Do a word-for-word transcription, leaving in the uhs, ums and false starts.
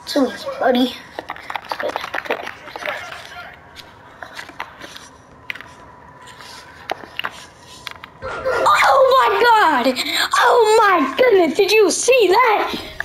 Too easy, buddy. Good, good. Oh my god! Oh my goodness, did you see that?